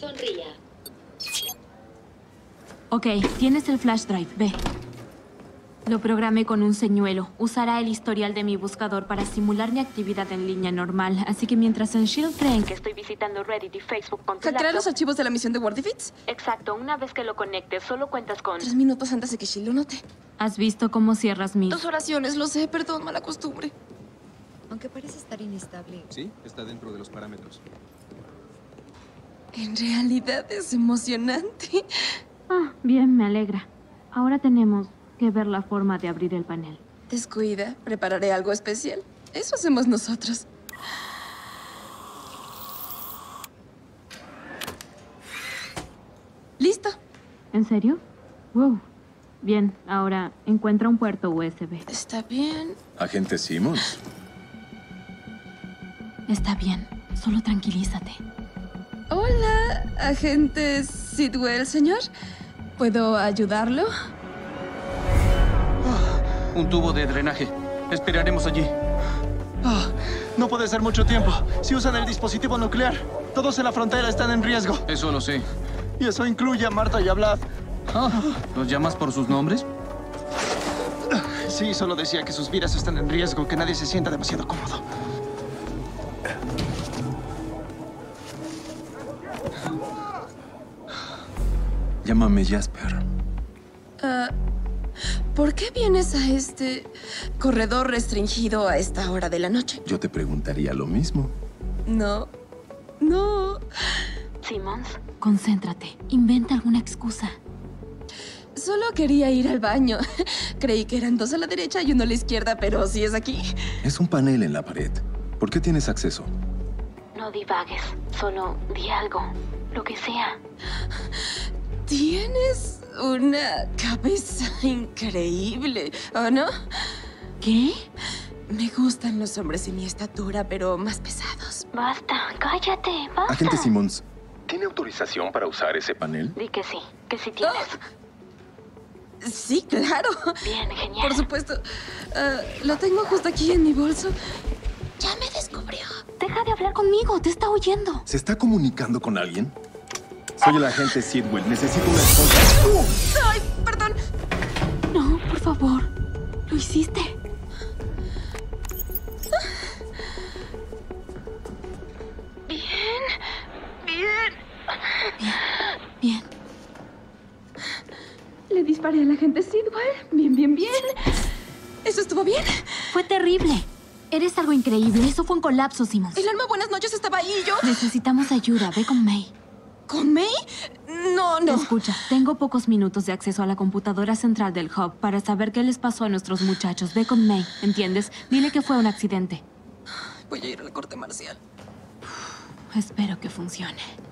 Sonría. Ok, tienes el flash drive, ve. Lo programé con un señuelo. Usará el historial de mi buscador para simular mi actividad en línea normal. Así que mientras en S.H.I.E.L.D. creen que estoy visitando Reddit y Facebook con tu ¿Hackeará los laptop... archivos de la misión de Wordifits? Exacto, una vez que lo conectes, solo cuentas con... 3 minutos antes de que S.H.I.E.L.D. lo note. ¿Has visto cómo cierras mis...? 2 oraciones, lo sé, perdón, mala costumbre. Aunque parece estar inestable. Sí, está dentro de los parámetros. En realidad es emocionante. Ah, bien, me alegra. Ahora tenemos que ver la forma de abrir el panel. Descuida, prepararé algo especial. Eso hacemos nosotros. ¿Listo? ¿En serio? Wow. Bien, ahora encuentra un puerto USB. Está bien. Agente Simmons. Está bien, solo tranquilízate. Hola, agente Sidwell, señor. ¿Puedo ayudarlo? Un tubo de drenaje. Esperaremos allí. No puede ser mucho tiempo. Si usan el dispositivo nuclear, todos en la frontera están en riesgo. Eso lo sé. Y eso incluye a Marta y a Vlad. ¿Los llamas por sus nombres? Sí, solo decía que sus vidas están en riesgo, que nadie se sienta demasiado cómodo. Llámame Jasper. ¿Por qué vienes a este corredor restringido a esta hora de la noche? Yo te preguntaría lo mismo. No. Simmons, concéntrate. Inventa alguna excusa. Solo quería ir al baño. Creí que eran 2 a la derecha y 1 a la izquierda, pero si es aquí. Es un panel en la pared. ¿Por qué tienes acceso? No divagues, solo di algo, lo que sea. Tienes una cabeza increíble, ¿o no? ¿Qué? Me gustan los hombres de mi estatura, pero más pesados. Basta, cállate, basta. Agente Simmons, ¿tiene autorización para usar ese panel? Di que sí tienes. Sí, claro. Bien, genial. Por supuesto. Lo tengo justo aquí en mi bolso. Ya me descubrió. Deja de hablar conmigo, te está oyendo. ¿Se está comunicando con alguien? Soy el agente Sidwell. Necesito una esposa. ¡Ay, perdón! No, por favor. Lo hiciste. Bien. Le disparé al agente Sidwell. Bien. ¿Eso estuvo bien? Fue terrible. Eres algo increíble. Eso fue un colapso, Simmons. El alma buenas noches estaba ahí y yo... Necesitamos ayuda. Ve con May. ¿Con May? No. Escucha, tengo pocos minutos de acceso a la computadora central del Hub para saber qué les pasó a nuestros muchachos. Ve con May, ¿entiendes? Dile que fue un accidente. Voy a ir a la corte marcial. Espero que funcione.